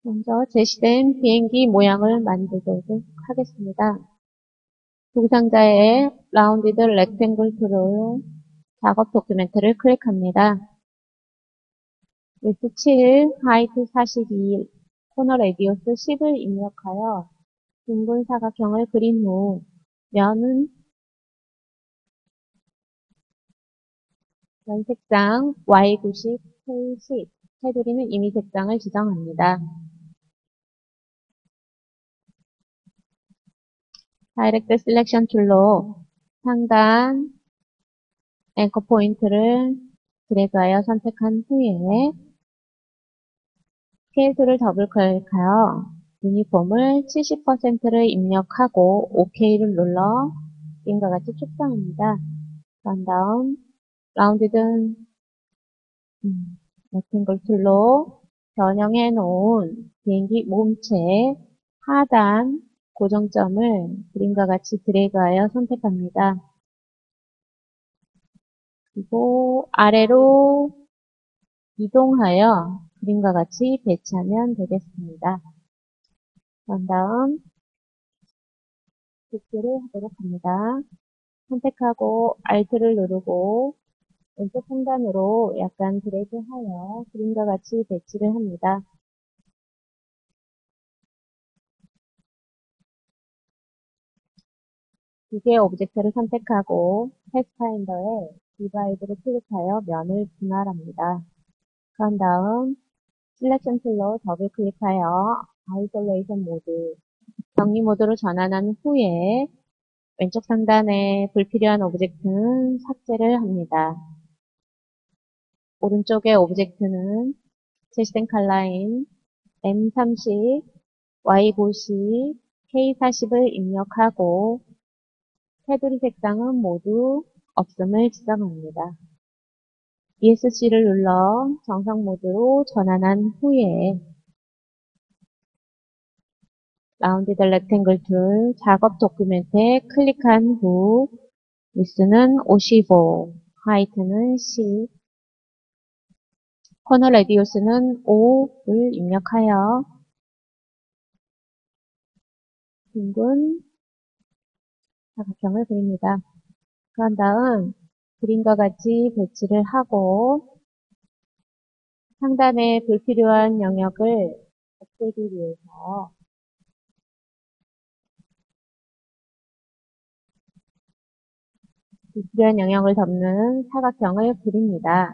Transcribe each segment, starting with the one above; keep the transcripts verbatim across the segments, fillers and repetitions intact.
먼저 제시된 비행기 모양을 만들도록 하겠습니다. 두상자의 라운디드 렉탱글 툴로 작업 도큐멘트를 클릭합니다. 위스 칠, 하이트 사십이, 코너 레디오스 십을 입력하여 둥근 사각형을 그린 후 면은 면 색상 와이 구십, 케이 십, 테두리는 임의 색상을 지정합니다. 다이렉트 셀렉션 툴로 상단 앵커 포인트를 드래그하여 선택한 후에 스케일 툴을 더블 클릭하여 유니폼을 칠십 퍼센트를 입력하고 오케이를 눌러 이름과 같이 축소합니다. 그런 다음 라운디드 음, 렉탱글 툴로 변형해 놓은 비행기 몸체 하단 고정점을 그림과 같이 드래그하여 선택합니다. 그리고 아래로 이동하여 그림과 같이 배치하면 되겠습니다. 그런 다음 복구를 하도록 합니다. 선택하고 Alt를 누르고 왼쪽 상단으로 약간 드래그하여 그림과 같이 배치를 합니다. 두 개의 오브젝트를 선택하고 패스파인더에 디바이드를 클릭하여 면을 분할합니다. 그런 다음 셀렉션 툴로 더블 클릭하여 아이솔레이션 모드, 정리 모드로 전환한 후에 왼쪽 상단에 불필요한 오브젝트는 삭제를 합니다. 오른쪽의 오브젝트는 제시된 컬러인 엠 삼십, 와이 구십, 케이 사십을 입력하고 테두리 색상은 모두 없음을 지정합니다. 이에스씨를 눌러 정상 모드로 전환한 후에 라운디드 렉탱글 툴 작업 도큐멘트에 클릭한 후 위스는 오십오, 하이트는 십, 코너 레디우스는 오를 입력하여 둥근 사각형을 그립니다. 그런 다음 그림과 같이 배치를 하고 상단에 불필요한 영역을 없애기 위해서 불필요한 영역을 덮는 사각형을 그립니다.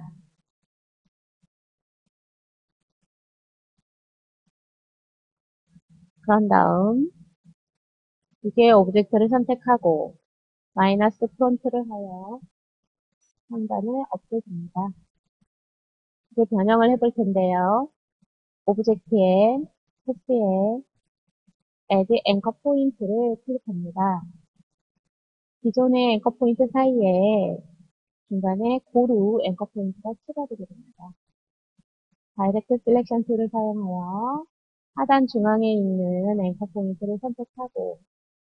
그런 다음 두 개의 오브젝트를 선택하고 마이너스 프론트를 하여 상단을 없애줍니다. 이제 변형을 해볼 텐데요. 오브젝트에 텍스트에 Add Anchor Point를 클릭합니다. 기존의 앵커 포인트 사이에 중간에 고루 앵커 포인트가 추가되게 됩니다. 다이렉트 셀렉션 툴을 사용하여 하단 중앙에 있는 앵커 포인트를 선택하고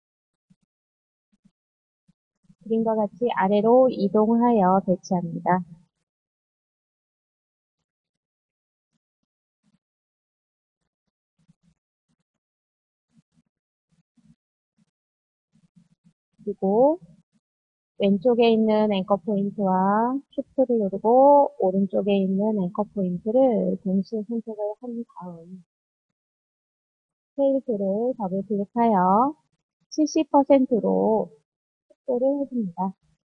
그림과 같이 아래로 이동하여 배치합니다. 그리고 왼쪽에 있는 앵커 포인트와 쉬프트를 누르고 오른쪽에 있는 앵커 포인트를 동시에 선택을 한 다음 스케일 툴을 더블 클릭하여 칠십 퍼센트로 축소를 해줍니다.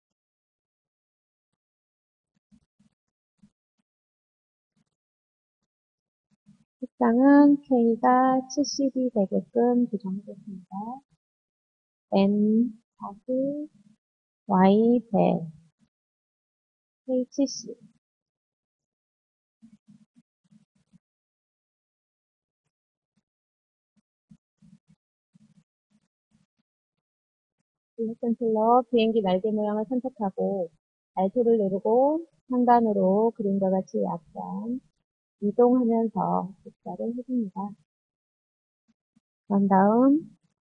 색상은 K가 칠십이 되게끔 조정하겠습니다. N 사십, Y 백, K 칠십. 셀렉션 툴러 비행기 날개 모양을 선택하고 Alt를 누르고 상단으로 그림과 같이 약간 이동하면서 복사를 해줍니다. 그런 다음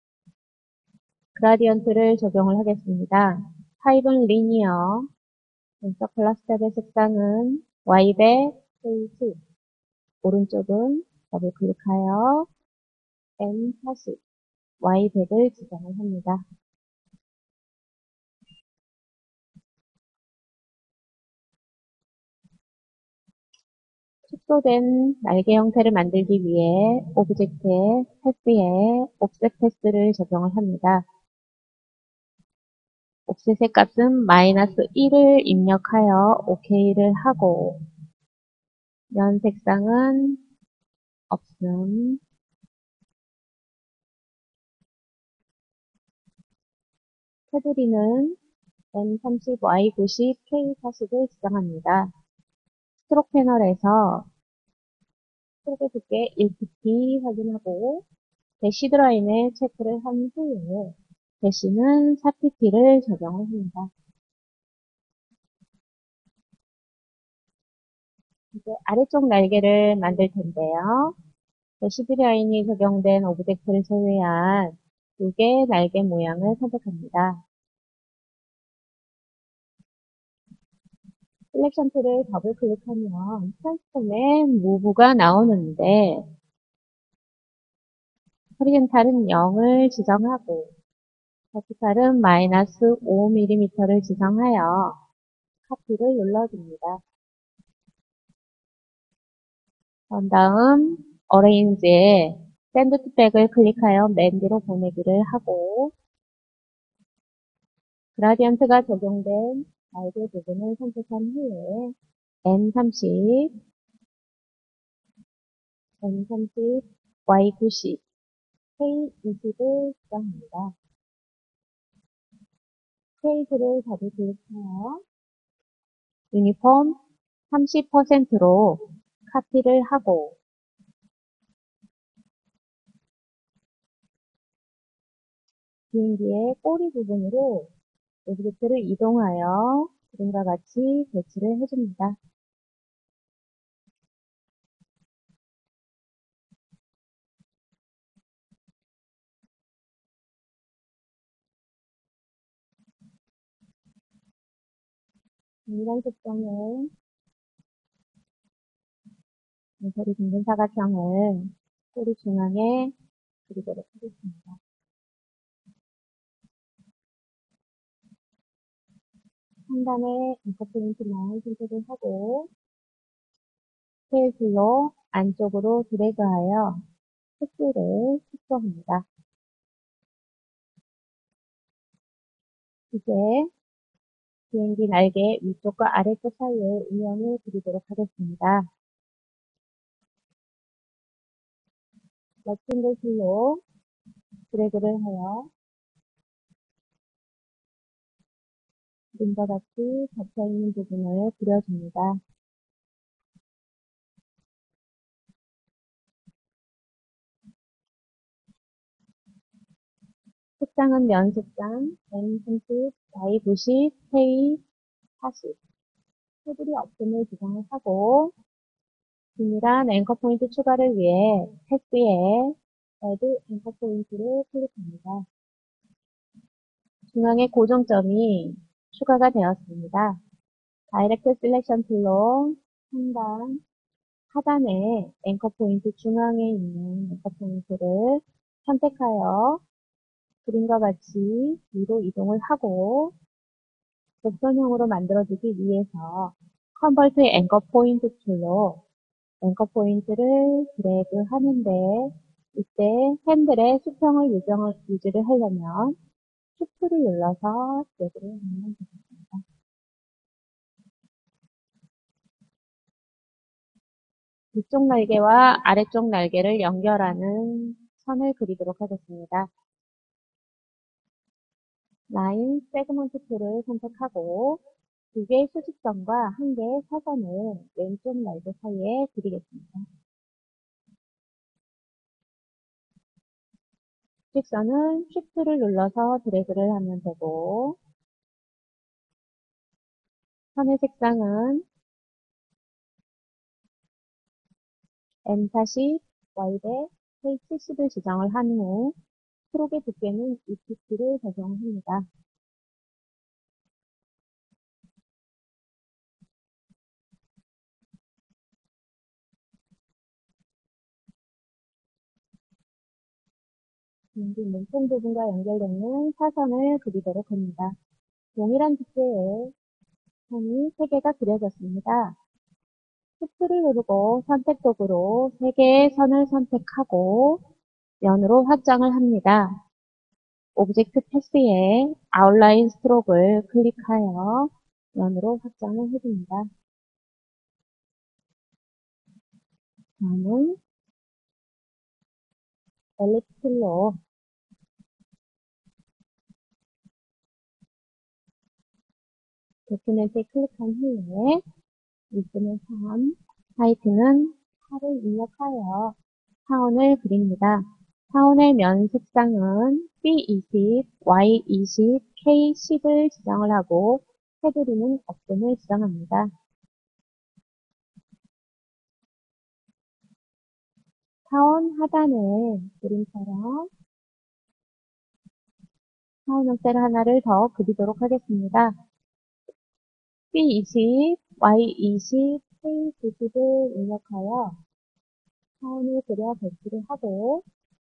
그라디언트를 적용을 하겠습니다. 타입은 리니어, 왼쪽 클러스텝의 색상은 와이 백, 케이 십, 오른쪽은 더블 클릭하여 엔 사십, 와이 백을 지정을 합니다. 축소된 날개 형태를 만들기 위해 오브젝트의 패스에 옵셋 패스를 적용을 합니다. 옵셋의 값은 마이너스 일을 입력하여 오케이를 하고 면 색상은 없음, 테두리는 엔 삼십, 와이 구십, 케이 사십을 지정합니다. 스트로크 패널에서 스트로크 두께 일 피피 확인하고 대시 드라인에 체크를 한 후에 대시는 사 피피를 적용을 합니다. 이제 아래쪽 날개를 만들 텐데요. 대시 드라인이 적용된 오브젝트를 제외한 두 개의 날개 모양을 선택합니다. 셀렉션 툴을 더블 클릭하면 트랜스폼의 무브가 나오는데 호리젠탈은 영을 지정하고 버티칼은 마이너스 오 밀리미터를 지정하여 카피를 눌러줍니다. 그런 다음 어레인지에 샌드 투 백을 클릭하여 맨 뒤로 보내기를 하고 그라디언트가 적용된 날개 부분을 선택한 후에 엔 삼십, 엔 삼십, 와이 구십, 케이 이십을 지정합니다. 페이지를 더블 클릭하여 유니폼 삼십 퍼센트로 카피를 하고 비행기의 꼬리 부분으로 오브젝트를 이동하여 그림과 같이 배치를 해줍니다. 동일한 색상의 모서리 둥근 사각형을 꼬리 중앙에 그리도록 하겠습니다. 상단에 앵커 포인트만 선택을 하고 스케일술로 안쪽으로 드래그하여 횟수를 축소합니다. 이제 비행기 날개 위쪽과 아래쪽 사이에 인형을 그리도록 하겠습니다. 렉팅글 툴로 드래그를 하여 그림과 같이 닫혀있는 부분을 그려줍니다. 색상은 면 색상, 엔 삼십, 와이 구십, 케이 사십, 테두리 없음을 지정을 하고 균일한 앵커 포인트 추가를 위해 패스에 Add 앵커 포인트를 클릭합니다. 중앙의 고정점이 추가가 되었습니다. 다이렉트 셀렉션 툴로 상단 하단에 앵커 포인트 중앙에 있는 앵커 포인트를 선택하여 그림과 같이 위로 이동을 하고 곡선형으로 만들어주기 위해서 컨버트 앵커 포인트 툴로 앵커 포인트를 드래그 하는데 이때 핸들의 수평을 유정을, 유지를 하려면 시프트를 눌러서 드래그를 하면 되겠습니다. 위쪽 날개와 아래쪽 날개를 연결하는 선을 그리도록 하겠습니다. 라인 세그먼트 툴을 선택하고 두 개의 수직선과 한 개의 사선을 왼쪽 날개 사이에 그리겠습니다. 수직선은 쉬프트를 눌러서 드래그를 하면 되고 선의 색상은 엔 사십, 와이 백, 케이 칠십을 지정을 한 후 스트로크의 두께는 이 피피를 적용합니다. 비행기 몸통 부분과 연결되는 사선을 그리도록 합니다. 동일한 두께의 선이 세 개가 그려졌습니다. Shift를 누르고 선택 도구로 세 개의 선을 선택하고 면으로 확장을 합니다. 오브젝트 패스에 아웃라인 스트로크를 클릭하여 면으로 확장을 해줍니다. 다음은 엘립스로 도큐멘트에 클릭한 후에 위스는 삼, 하이트는 팔을 입력하여 타원을 그립니다. 타원의 면 색상은 비 이십, 와이 이십, 케이 십을 지정을 하고 테두리는 없음을 지정합니다. 타원 하단에 그림처럼 타원 형태를 하나를 더 그리도록 하겠습니다. 비 이십, 와이 이십, 케이 구십을 입력하여 타원을 그려 배치를 하고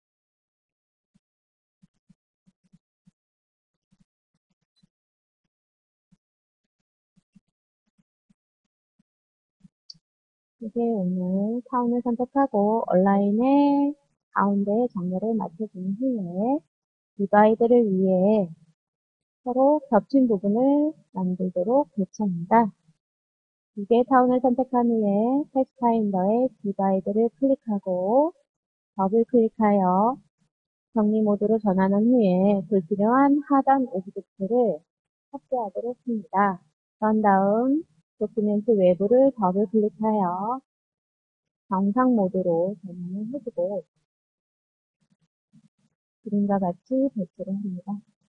이제 오늘 타운을 선택하고 온라인에 가운데 정렬을 맞춰준 후에 디바이드를 위해 서로 겹친 부분을 만들도록 배치합니다. 두 개의 타운을 선택한 후에 패스파인더에 디바이드를 클릭하고 더블 클릭하여 정리 모드로 전환한 후에 불필요한 하단 오브젝트를 삭제하도록 합니다. 그런 다음 도큐멘트 외부를 더블 클릭하여 정상 모드로 전환을 해주고 그림과 같이 배치를 합니다.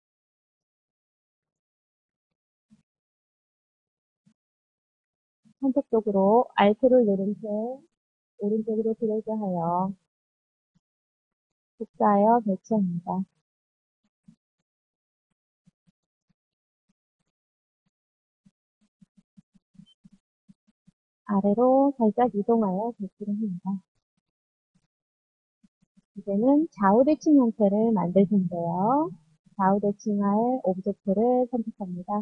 선택적으로 Alt를 누른 채 오른쪽으로 드래그하여 복사하여 배치합니다. 아래로 살짝 이동하여 배치를 합니다. 이제는 좌우 대칭 형태를 만들 텐데요. 좌우 대칭할 오브젝트를 선택합니다.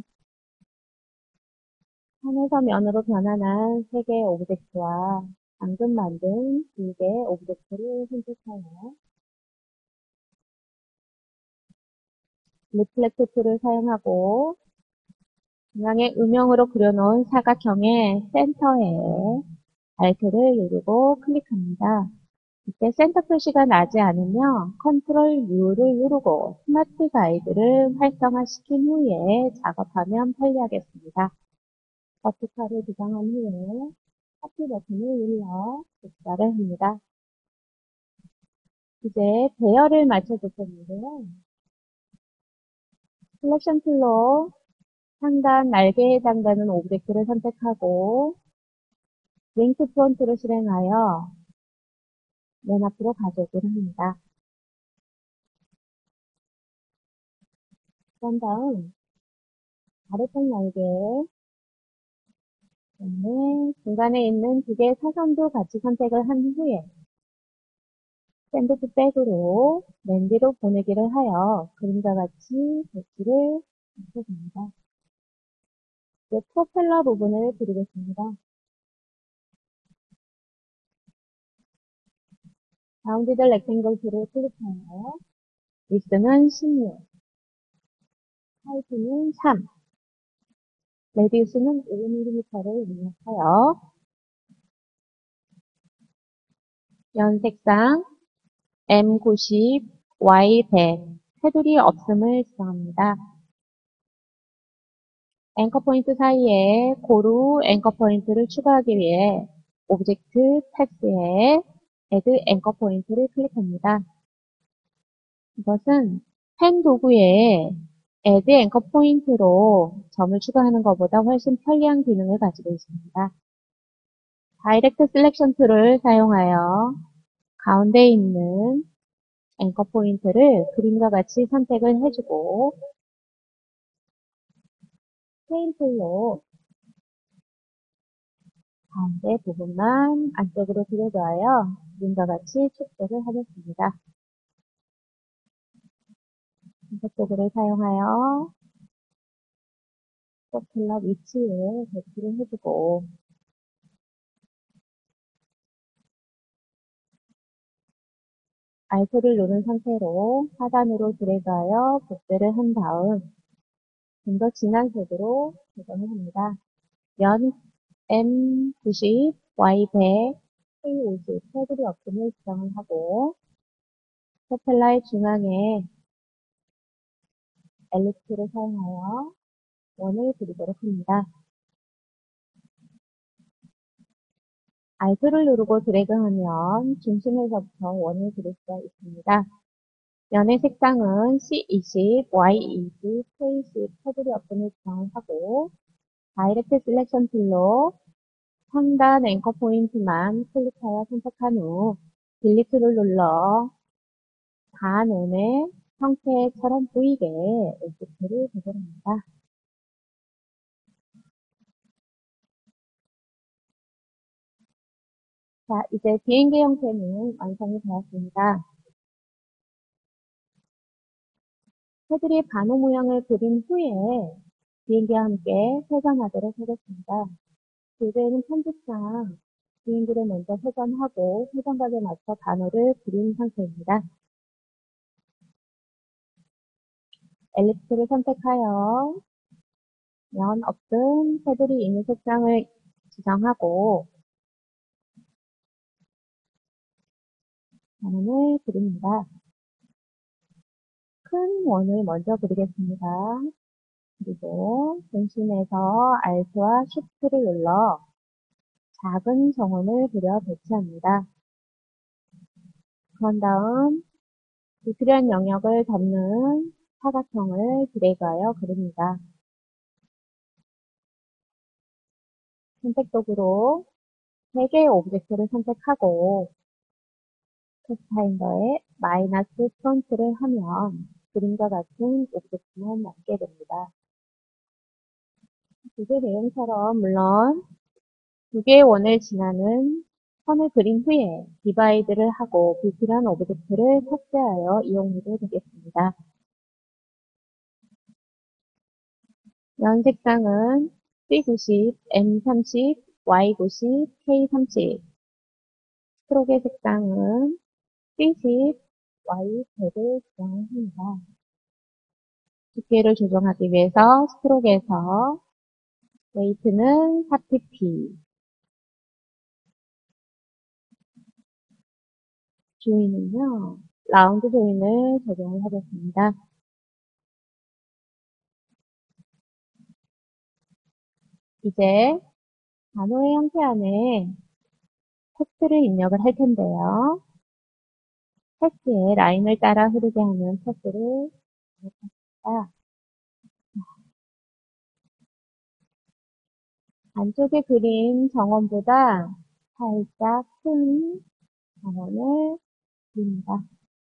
선에서 면으로 변환한 세 개의 오브젝트와 방금 만든 두 개의 오브젝트를 선택하여 리플렉트 툴을 사용하고 중앙에 음영으로 그려놓은 사각형의 센터에 Alt를 누르고 클릭합니다. 이때 센터 표시가 나지 않으면 컨트롤 U를 누르고 스마트 가이드를 활성화시킨 후에 작업하면 편리하겠습니다. 버티컬을 지정한 후에 커피 버튼을 눌러 복사를 합니다. 이제 배열을 맞춰줄 텐데요. 셀렉션 툴로 상단 날개에 해당되는 오브젝트를 선택하고 링크 프론트를 실행하여 맨 앞으로 가져오기를 합니다. 그런 다음 아래쪽 날개 그다음에 중간에 있는 두 개의 사선도 같이 선택을 한 후에 샌드 투 백으로 맨 뒤로 보내기를 하여 그림과 같이 배치를 맞춰줍니다. 이제 프로펠러 부분을 그리겠습니다. 바운디드 렉탱글 툴을 클릭하여 위스는 십육, 하이트는 삼, 레디우스는 오 밀리미터를 입력하여 연 색상 엠 구십, 와이 백, 테두리 없음을 지정합니다. 앵커 포인트 사이에 고루 앵커 포인트를 추가하기 위해 오브젝트 패스에 Add 앵커 포인트를 클릭합니다. 이것은 펜 도구에 Add 앵커 포인트로 점을 추가하는 것보다 훨씬 편리한 기능을 가지고 있습니다. 다이렉트 셀렉션 툴을 사용하여 가운데 있는 앵커 포인트를 그림과 같이 선택을 해주고 스케일 툴로 가운데 부분만 안쪽으로 들여줘야 그림과 같이 축소를 하겠습니다. 선택 도구를 사용하여 스포틀러 위치에 배치를 해주고 알트를 누른 상태로 하단으로 드래그하여 복제를 한 다음 좀 더 진한 색으로 조정을 합니다. 면 엠 구십, 와이 백, 케이 오십 테두리 없음을 지정을 하고 스포틀라의 중앙에 엘립스를 사용하여 원을 그리도록 합니다. 알트를 누르고 드래그하면 중심에서부터 원을 그릴 수가 있습니다. 면의 색상은 씨 이십, 와이 이십, 케이 십 테두리 없음을 지정을 하고 다이렉트 셀렉션 툴로 상단 앵커 포인트만 클릭하여 선택한 후 딜리트를 눌러 반원의 형태처럼 보이게 오브젝트를 조절합니다. 자, 이제 비행기 형태는 완성이 되었습니다. 테두리 반호 모양을 그린 후에 비행기와 함께 회전하도록 하겠습니다. 교재에는 편집상 비행기를 먼저 회전하고 회전각에 맞춰 반호를 그린 상태입니다. 엘립스를 선택하여 면 없음 테두리 있는 색상을 지정하고 반원을 그립니다. 큰 원을 먼저 그리겠습니다. 그리고 중심에서 Alt와 Shift를 눌러 작은 정원을 그려 배치합니다. 그런 다음 비트련 영역을 덮는 사각형을 드래그하여 그립니다. 선택 도구로 세 개의 오브젝트를 선택하고 패스파인더에 마이너스 프론트를 하면 그림과 같은 오브젝트만 남게 됩니다. 교재 내용처럼 물론 두 개의 원을 지나는 선을 그린 후에 디바이드를 하고 불필요한 오브젝트를 삭제하여 이용해도 되겠습니다. 면 색상은 씨 구십, 엠 삼십, 와이 구십, 케이 삼십 스트로크의 색상은 씨 십, 와이 백을 지정을 합니다. 두께를 조정하기 위해서 스트로크에서 웨이트는 사십 피, 조인은요, 라운드 조인을 적용을 하겠습니다. 이제 단어의 형태 안에 텍스트를 입력을 할 텐데요. 텍스트에 라인을 따라 흐르게 하는 텍스트를 입력합니다. 안쪽에 그린 정원보다 살짝 큰 정원을 그립니다.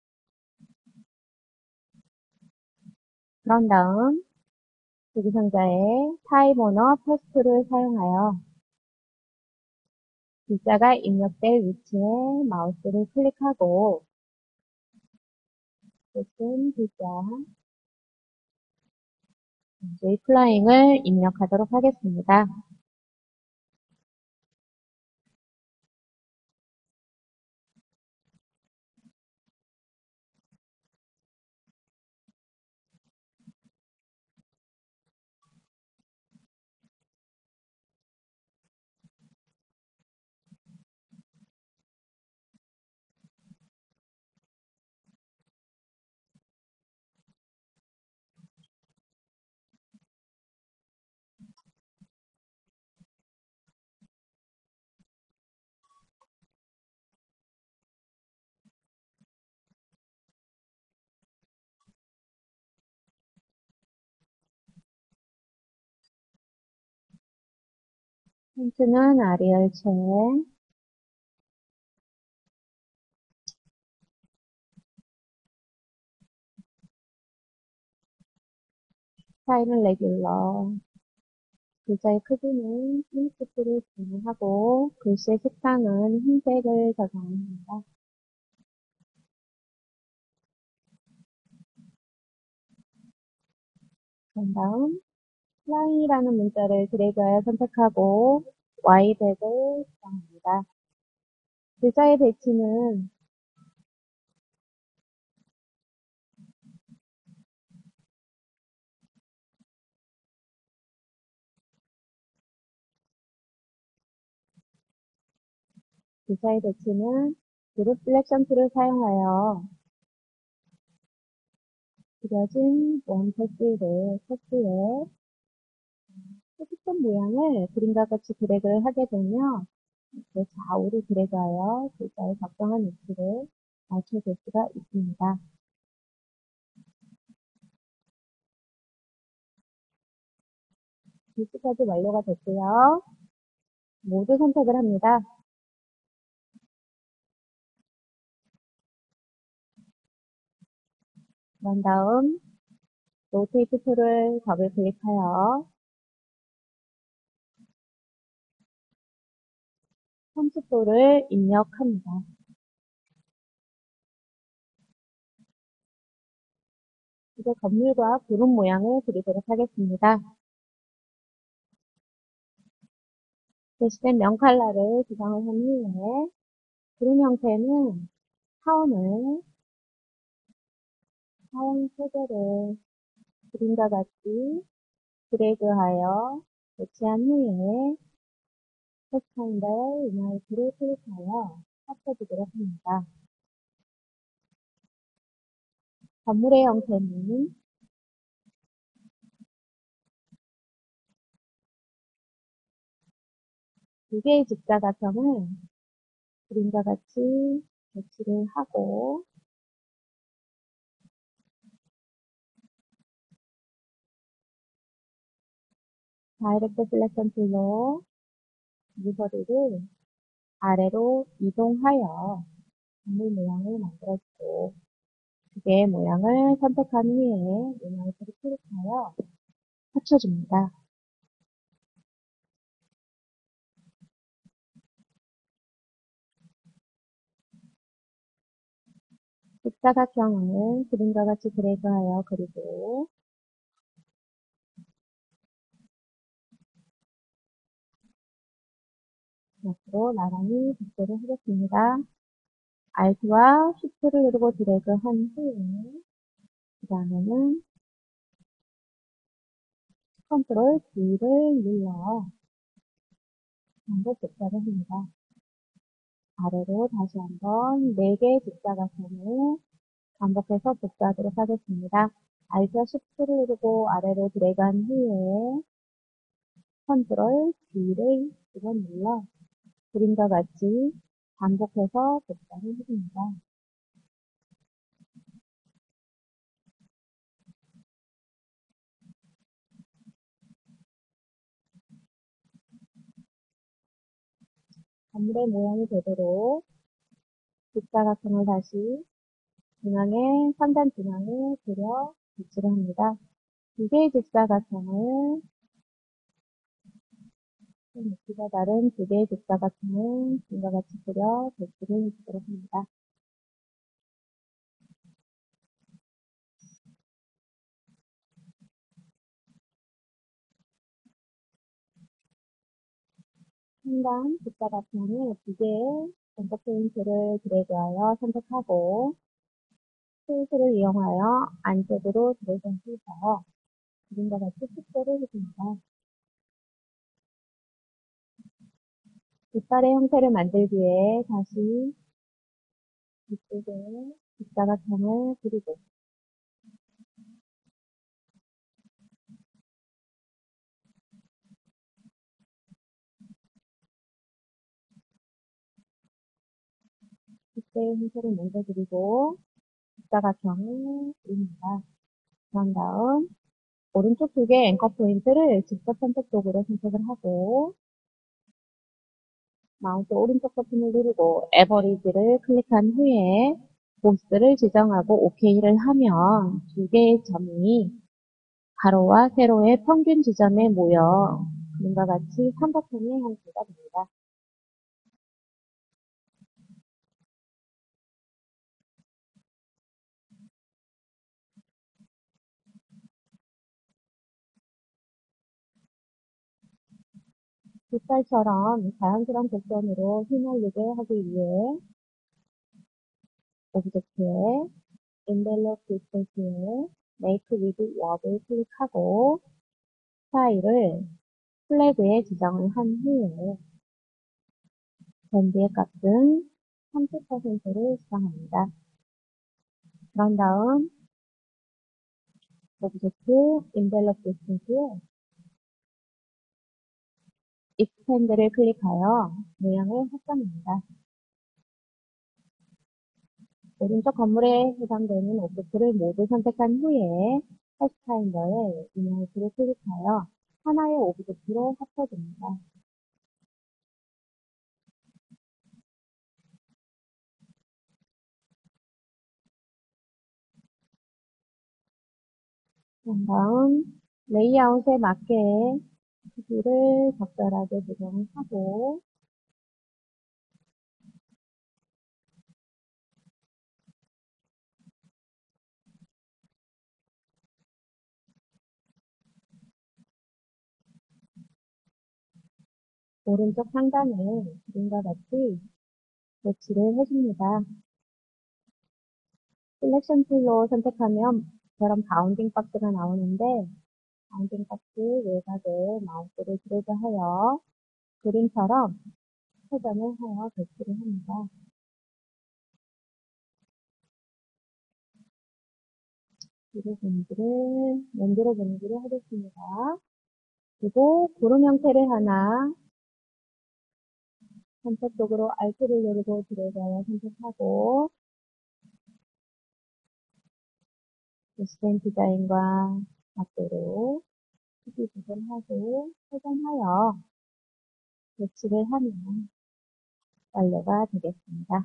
그런 다음 여기 상자에 타입 오너 패스트를 사용하여 글자가 입력될 위치에 마우스를 클릭하고 뜻은 글자 저희 플라잉을 입력하도록 하겠습니다. 폰트는 아리얼체, 스타일은 레귤러, 글자의 크기는 핀스트를 진행하고 글씨의 색상은 흰색을 적용합니다. 그런 다음 fly라는 문자를 드래그하여 선택하고 Y백을 지정합니다. 글자의 배치는 글자의 배치는 그룹 셀렉션 툴을 사용하여 그려진 원 테스트를 테스트에 특정 모양을 그림과 같이 드래그를 하게 되면 이렇게 좌우로 드래그하여 글자의 적정한 위치를 맞춰줄 수가 있습니다. 글씨까지 완료가 됐고요. 모두 선택을 합니다. 그런 다음 로테이트 툴을 더블 클릭하여 삼십 도를 입력합니다. 이제 건물과 구름 모양을 그리도록 하겠습니다. 제시된 명 컬러를 지정을 한 후에 구름 형태는 타원을 타원 소재를 그림과 같이 드래그하여 배치한 후에 텍스파인더 이마이트를 클릭하여 합쳐주도록 합니다. 건물의 형태는 두 개의 직사각형을 그림과 같이 배치를 하고 다이렉트 셀렉션 툴로 유서리를 아래로 이동하여 건물 모양을 만들어주고 두 개의 모양을 선택한 후에 이마이트를 클릭하여 합쳐줍니다. 직사각형을 그림과 같이 드래그하여 그리고 옆으로 나란히 복제를 하겠습니다. Alt와 Shift를 누르고 드래그 한 후에 그 다음에는 컨트롤 D를 눌러 반복 복사를 합니다. 아래로 다시 한번 네 개의 직사각형을 반복해서 복사하도록 하겠습니다. Alt와 Shift를 누르고 아래로 드래그한 후에 컨트롤 D를 두 번 눌러 그림과 같이 반복해서 복사를 해줍니다. 건물의 모양이 되도록 직사각형을 다시 중앙에, 상단 중앙에 그려 배치를 합니다. 두 개의 직사각형을 높이가 다른 두 개의 직사각형을 이와 같이 그려 배치를 해주도록 합니다. 상단 직사각형을 두 개의 전체 포인트를 드래그하여 선택하고 스페이스를 이용하여 안쪽으로 드래그해서 그림과 같이 축소를 해줍니다. 깃발의 형태를 만들기 위해 다시 이쪽에 직사각형을 그리고 깃발의 형태를 먼저 그리고 직사각형을 그립니다. 그런 다음 오른쪽 두 개의 앵커 포인트를 직접 선택 도구로 선택을 하고 마우스 오른쪽 버튼을 누르고 에버리지를 클릭한 후에 보스를 지정하고 오케이를 하면 두 개의 점이 가로와 세로의 평균 지점에 모여 그림과 같이 삼각형의 형태가 됩니다. 빗살처럼 자연스러운 곡선으로 휘날리게 하기 위해 오브젝트에 envelop distance에 make with word을 클릭하고 스타일을 플래그에 지정을 한 후에 밴드의 값은 삼십 퍼센트를 지정합니다. 그런 다음 오브젝트 envelop distance에 expand를 클릭하여 모양을 확장합니다. 오른쪽 건물에 해당되는 오브젝트를 모두 선택한 후에 패스파인더에 이메이지를 클릭하여 하나의 오브젝트로 합쳐줍니다. 그런 다음 레이아웃에 맞게 크기를 적절하게 조정을 하고 오른쪽 상단에 그림과 같이 배치를 해줍니다. 셀렉션 툴로 선택하면 저런 바운딩 박스가 나오는데 바운딩 박스 외곽에 마우스를 드래그하여 그림처럼 회전을 하여 배치를 합니다. 뒤로 분기를, 연기로 분기를 하겠습니다. 그리고 구름 형태를 하나 선택적으로 Alt를 누르고 드래그하여 선택하고 디스텐 디자인과 각도로 크기 조절하고 회전하여 배치를 하면 완료가 되겠습니다.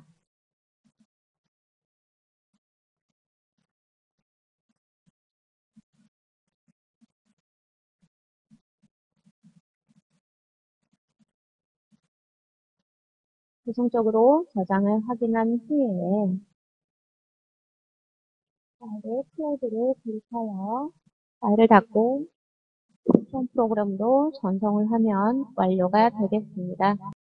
최종적으로 저장을 확인한 후에 파일의 클라우드를 클릭하여 파일을 닫고 홈 프로그램으로 전송을 하면 완료가 되겠습니다.